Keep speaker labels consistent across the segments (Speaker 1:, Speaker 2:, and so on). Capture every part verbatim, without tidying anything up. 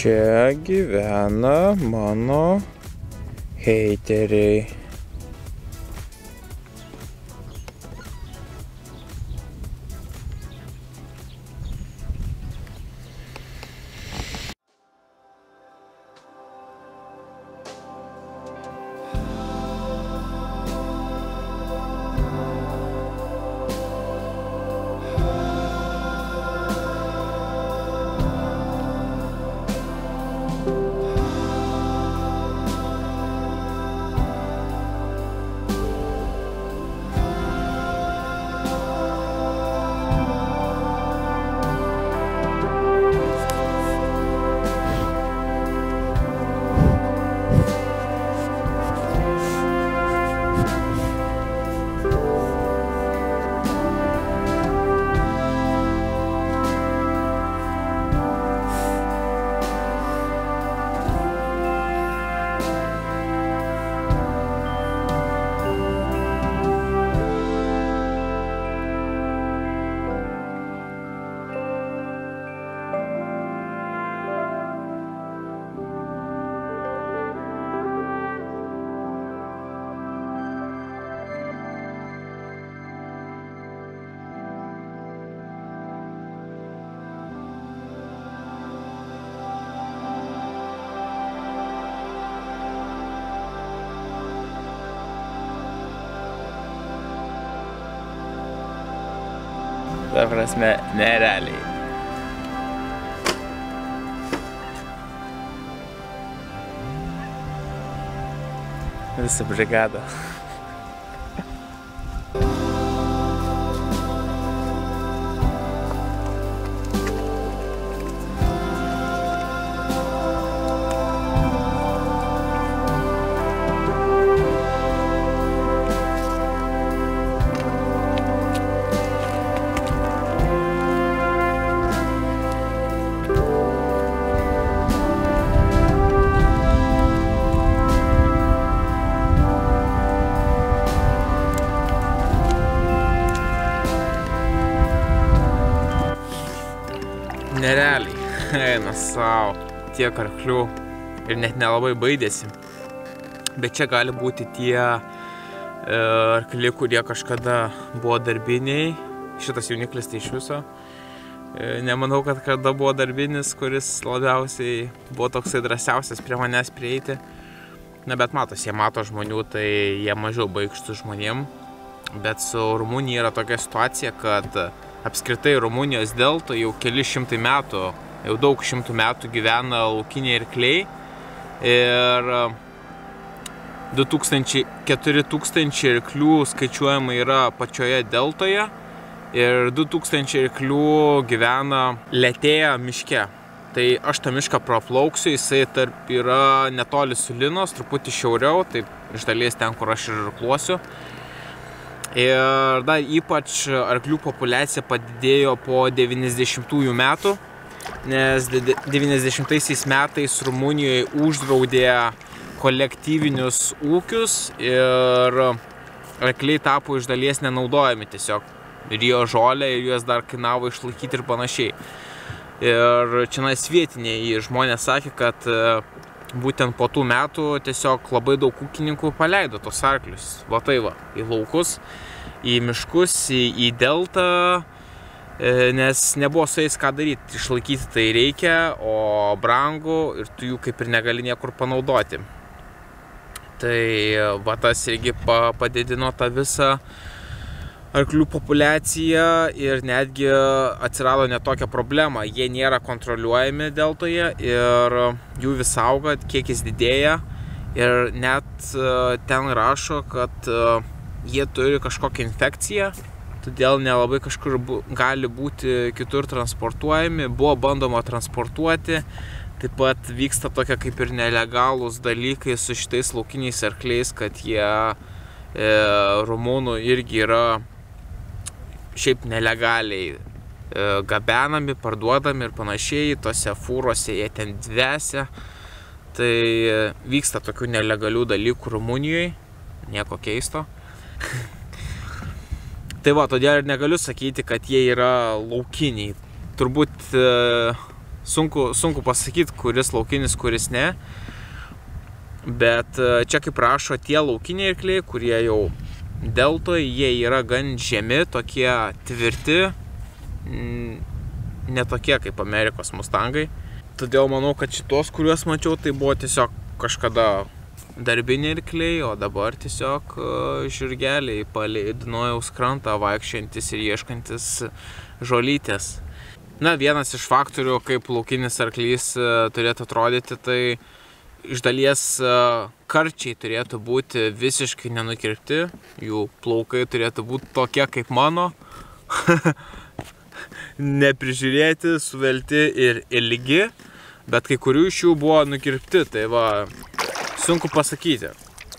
Speaker 1: Čia gyvena mano heiteriai. Ta prasme, nerealiai. Visa brigada. Nerealiai, eina savo tiek arklių ir net nelabai baidėsi. Bet čia gali būti tie e, arkliai, kurie kažkada buvo darbiniai. Šitas jauniklis tai iš viso. E, nemanau, kad kada buvo darbinis, kuris labiausiai buvo toksai drąsiausias prie manęs prieiti. Na, bet matos, jie mato žmonių, tai jie mažiau baikštų žmonėm. Bet su Rumunija yra tokia situacija, kad apskritai Rumunijos delta jau keli šimtai metų, jau daug šimtų metų gyvena laukiniai arkliai ir du tūkstančiai keturi tūkstančiai arklių skaičiuojama yra pačioje deltoje ir du tūkstančiai arklių gyvena Letėja miške. Tai aš tą mišką praplauksiu, jisai tarp yra netoli Sulinos, truputį šiauriau, taip iš dalies ten, kur aš ir irkluosiu. Ir dar ypač arklių populiacija padidėjo po devyniasdešimtųjų metų, nes devyniasdešimtaisiais metais Rumunijoje uždraudė kolektyvinius ūkius ir arkliai tapo iš dalies nenaudojami tiesiog. Rijo žolę ir juos dar kainavo išlaikyti ir panašiai. Ir čionais vietiniai žmonės sakė, kad būtent po tų metų tiesiog labai daug ūkininkų paleido tos arklius. Va tai va, į laukus, į miškus, į, į deltą, nes nebuvo su jais ką daryti. Išlaikyti tai reikia, o brangu ir tu jų kaip ir negali niekur panaudoti. Tai va tas irgi padidino tą visą arklių populiaciją ir netgi atsirado net tokia problema. Jie nėra kontroliuojami deltoje ir jų vis auga, kiekis didėja ir net ten rašo, kad jie turi kažkokią infekciją, todėl nelabai kažkur gali būti kitur transportuojami. Buvo bandoma transportuoti, taip pat vyksta tokia kaip ir nelegalūs dalykai su šitais laukiniais arkliais, kad jie e, rumunų irgi yra šiaip nelegaliai e, gabenami, parduodami ir panašiai, tose fūrose jie ten dvesia. Tai e, vyksta tokių nelegalių dalykų Rumunijoje, nieko keisto. Tai va, todėl ir negaliu sakyti, kad jie yra laukiniai. Turbūt e, sunku, sunku pasakyti, kuris laukinis, kuris ne. Bet čia kaip rašo tie laukiniai arkliai, kurie jau deltoje, jie yra gan žemi, tokie tvirti, ne tokie kaip Amerikos mustangai. Todėl manau, kad šitos, kuriuos mačiau, tai buvo tiesiog kažkada darbiniai arkliai, o dabar tiesiog žirgeliai palei Dunojaus krantą vaikščiantis ir ieškantis žolytės. Na, vienas iš faktorių, kaip laukinis arklys turėtų atrodyti, tai iš dalies karčiai turėtų būti visiškai nenukirpti, jų plaukai turėtų būti tokie kaip mano, neprižiūrėti, suvelti ir ilgi, bet kai kurių iš jų buvo nukirpti, tai va, sunku pasakyti.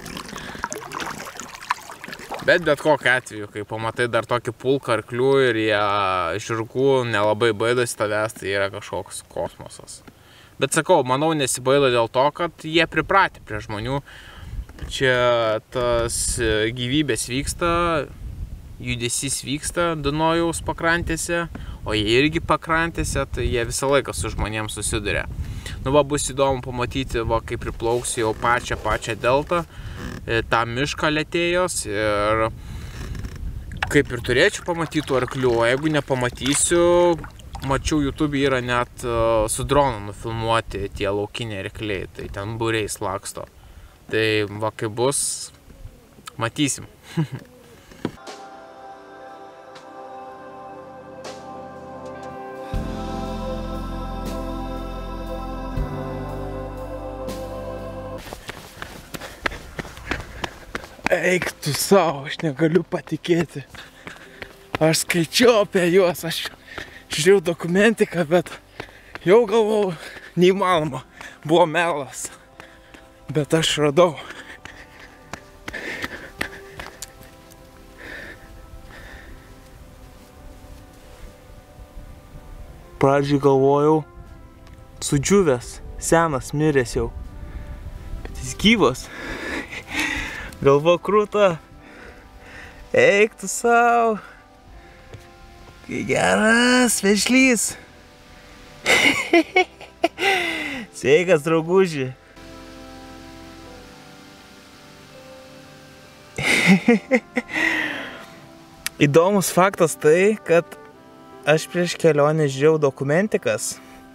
Speaker 1: Bet bet kokiu atveju, kai pamatai dar tokį pulką arklių ir jie žirgų nelabai baidosi tavęs, tai yra kažkoks kosmosas. Bet sakau, manau, nesibaido dėl to, kad jie pripratę prie žmonių. Čia tas gyvybės vyksta, judesys vyksta Dunojaus pakrantėse, o jie irgi pakrantėse, tai jie visą laiką su žmonėms susiduria. Nu va, bus įdomu pamatyti, va, kaip priplauks jau pačią pačią deltą, tą mišką Letėjos ir kaip ir turėčiau pamatyti tų arklių, o jeigu nepamatysiu, mačiau YouTube yra net su dronu nufilmuoti tie laukiniai arkliai, tai ten būriais laksto. Tai va, kaip bus, matysim. Eik tu savo, aš negaliu patikėti. Aš skaičiau apie juos, aš žiūrėjau dokumentiką, bet jau galvojau, neįmanoma, buvo melas. Bet aš radau. Pradžiai galvojau, sudžiūvęs, senas, miręs jau. Bet jis gyvas. Galva krūta. Eik tu savo. Kai geras vešlys. Sveikas, drauguži. Įdomus faktas tai, kad aš prieš kelionę žiūrėjau dokumentikas.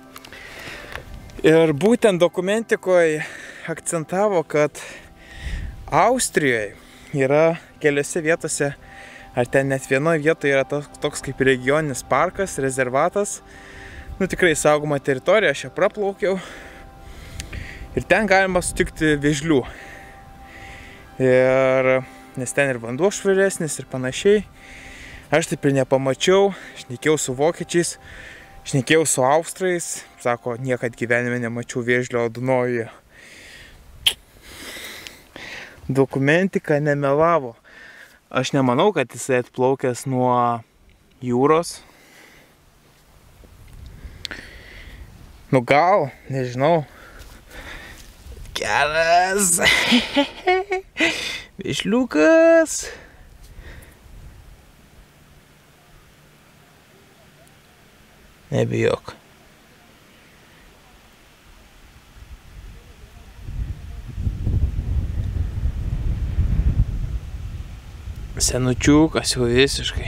Speaker 1: Ir būtent dokumentikoje akcentavo, kad Austrijoje yra keliose vietose, ar ten net vienoje vietoje yra toks, toks kaip regioninis parkas, rezervatas. Nu tikrai saugoma teritorija, aš ją praplaukiau. Ir ten galima sutikti vėžlių. Ir, nes ten ir vanduo švaresnis ir panašiai. Aš taip ir nepamačiau, šnekėjau su vokiečiais, šnekėjau su austrais. Sako, niekad gyvenime nemačiau vėžlio Dunojuje. Dokumentika nemelavo. Aš nemanau, kad jisai atplaukęs nuo jūros. Nu gal, nežinau. Geras. Vėžliukas. Nebijok. Senučiukas jau visiškai.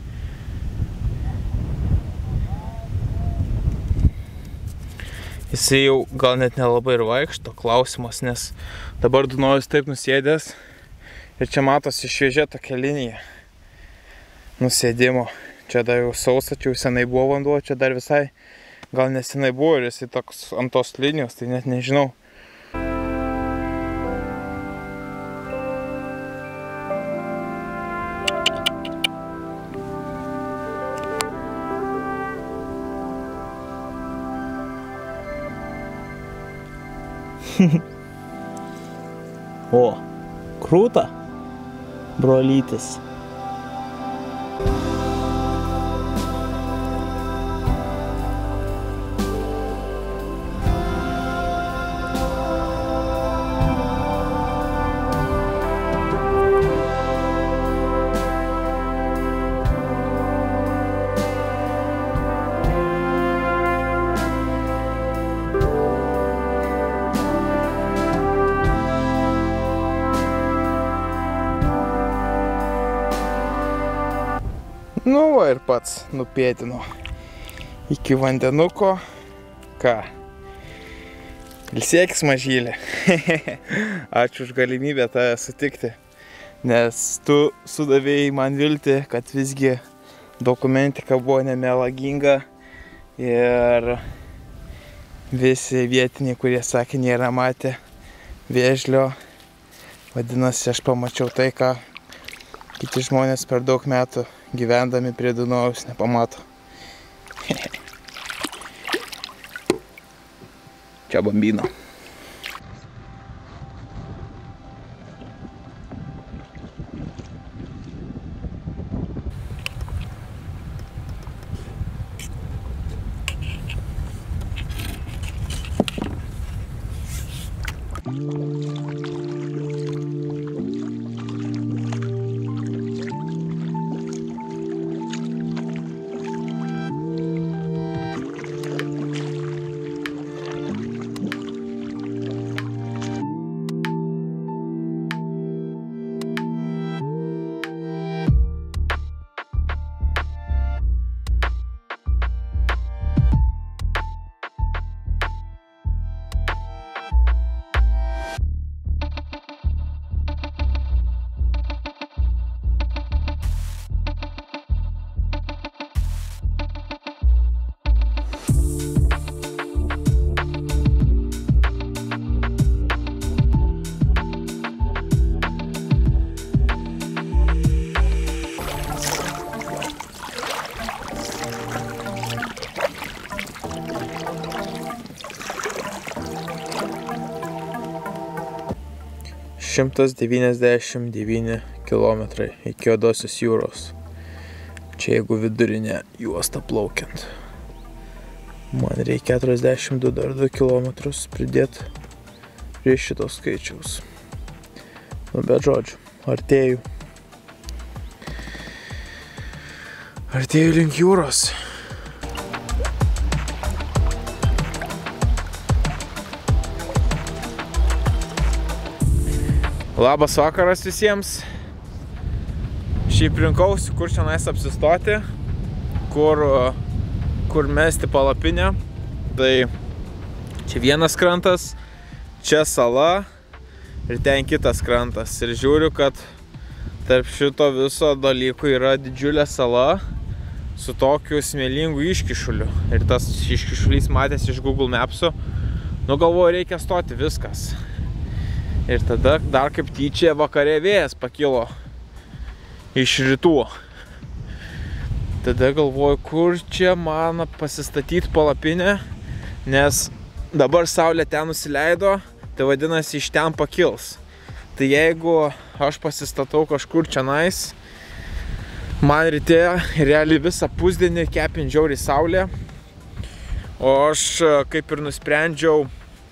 Speaker 1: Jisai jau gal net nelabai ir vaikšto, klausimas, nes dabar Dunojus taip nusėdęs ir čia matosi šviežia tokia linija nusėdimo. Čia dar jau sausa, čia jau senai buvo vanduo, čia dar visai gal nesenai buvo ir jisai toks ant tos linijos, tai net nežinau. O, krūta, brolytis.
Speaker 2: ir pats nupėtinu iki vandenuko. Ką? Ilsėkis, mažylė. Ačiū už galimybę tave sutikti, nes tu sudavėjai man viltį, kad visgi dokumentika buvo nemelaginga ir visi vietiniai, kurie sakė, nėra matę vėžlio. Vadinasi, aš pamačiau tai, ką kiti žmonės per daug metų gyvendami prie Dunojaus nepamato. Čia bambino. šimtas devyniasdešimt devyni kilometrai iki Juodosios jūros. Čia jeigu vidurinė juosta plaukiant. Man reikia keturiasdešimt du dar du kilometrus pridėti prie šito skaičiaus. Nu, bet žodžiu, artėju. Artėju link jūros. Labas vakaras visiems. Šiaip rinkausi, kur šiandien apsistoti, kur, kur mesti palapinę. Tai čia vienas krantas, čia sala ir ten kitas krantas. Ir žiūriu, kad tarp šito viso dalykų yra didžiulė sala su tokiu smėlingu iškišuliu. Ir tas iškišulys matėsi iš Google Maps'o. Nu, galvoju, reikia stoti, viskas. Ir tada dar kaip tyčia vakare vėjas pakilo iš rytų. Tada galvoju, kur čia man pasistatyti palapinę, nes dabar saulė ten nusileido, tai vadinasi iš ten pakils. Tai jeigu aš pasistatau kažkur čionais, man ryte realiai visą pusdienį kepin žiauriai saulė, o aš kaip ir nusprendžiau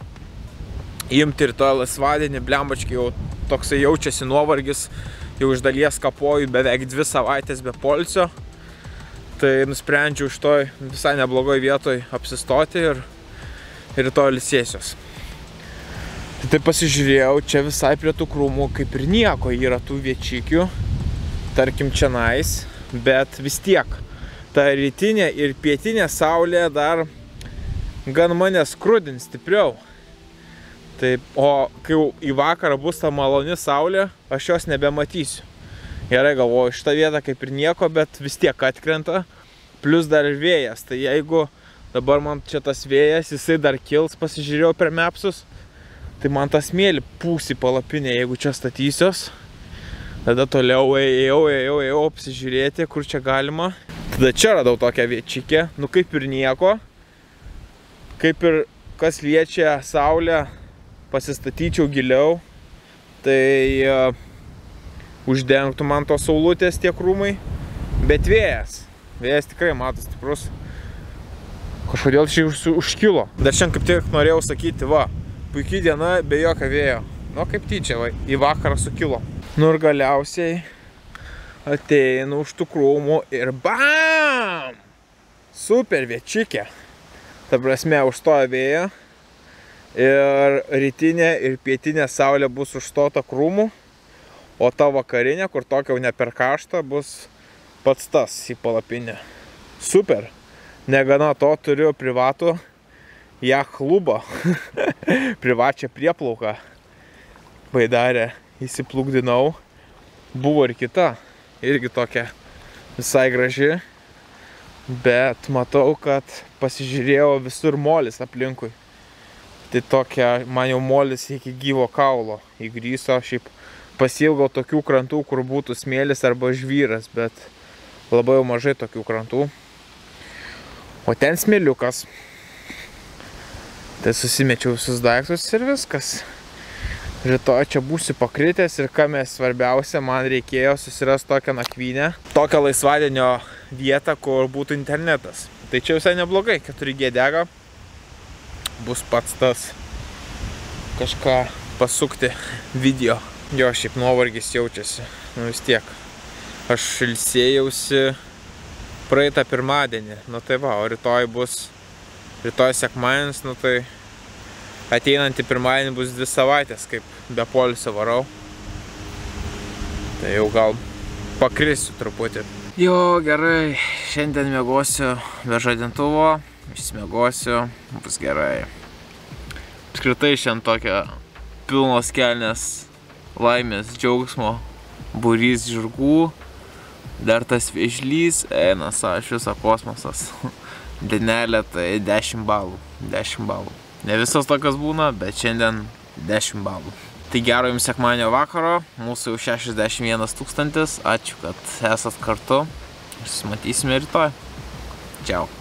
Speaker 2: imti ir to laisvadienį, blembačkai jau toksai jaučiasi nuovargis, jau iš dalies kapoju beveik dvi savaitės be poilsio, tai nusprendžiau iš toj visai neblogoj vietoj apsistoti ir, ir to ilsėsiuos. Tai, tai pasižiūrėjau, čia visai prie tų krūmų kaip ir nieko yra tų viečikių, tarkim čionais, bet vis tiek ta rytinė ir pietinė saulė dar gan mane skrudins stipriau. Taip, o kai jau į vakarą bus ta maloni saulė, aš jos nebematysiu. Gerai, galvoju, šitą vietą kaip ir nieko, bet vis tiek atkrenta, plus dar ir vėjas. Tai jeigu dabar man čia tas vėjas, jisai dar kils, pasižiūrėjau per Mapsus, tai man tas smėlį pūs į palapinę, jeigu čia statysios. Tada toliau ėjau, ėjau, ėjau apsižiūrėti, kur čia galima. Tada čia radau tokią viečikę, nu kaip ir nieko. Kaip ir kas liečia saulę, pasistatyčiau giliau, tai uh, uždengtų man tos saulutės tie krūmai, bet vėjas, vėjas tikrai matas stiprus, kažkodėl čia užkilo. Dar šiandien kaip tik norėjau sakyti, va, puikiai diena be jokio vėjo, nu kaip tyčia, va, į vakarą sukilo. Nu ir galiausiai ateinu už tų krūmų ir bam! Super viečikė, ta prasme užstoja vėją. Ir rytinė ir pietinė saulė bus užstota krūmų, o ta vakarinė, kur tokia jau ne per karšta, bus pats tas į palapinę. Super. Negana to turiu privatų jacht klubą. Privačią prieplauką. Baidarę įsiplukdinau. Buvo ir kita. Irgi tokia visai graži. Bet matau, kad pasižiūrėjau visur molis aplinkui. Tai tokia, man jau molis iki gyvo kaulo įgryso. Šiaip pasiilgau tokių krantų, kur būtų smėlis arba žvyras, bet labai jau mažai tokių krantų. O ten smėliukas. Tai susimečiau visus daiktus ir viskas. Rytoj čia būsiu pakritęs ir ką mes svarbiausia, man reikėjo susirasti tokią nakvynę. Tokią laisvadienio vietą, kur būtų internetas. Tai čia visai neblogai, keturi G dega. Bus pats tas kažką pasukti video. Jo, šiaip nuovargis jaučiasi. Nu vis tiek. Aš ilsėjausi praeitą pirmadienį. Nu tai va, o rytoj bus, rytoj sekmadienis, nu tai ateinantį pirmadienį bus dvi savaitės, kaip be poilsio varau. Tai jau gal pakrisiu truputį. Jo, gerai. Šiandien miegosiu be žadintuvo. Išsmiegosiu. Bus gerai. Apskritai šiandien tokia pilnos kelnės laimės, džiaugsmo, būrys žirgų. Dar tas vėžlys. Eina, sa, iš viso kosmosas. Dienelė tai dešimt balų. dešimt balų. Ne visos tokios būna, bet šiandien dešimt balų. Tai gero jums sekmadienio vakaro, mūsų jau šešiasdešimt vienas tūkstantis, ačiū, kad esat kartu ir susimatysime rytoj. Čiau.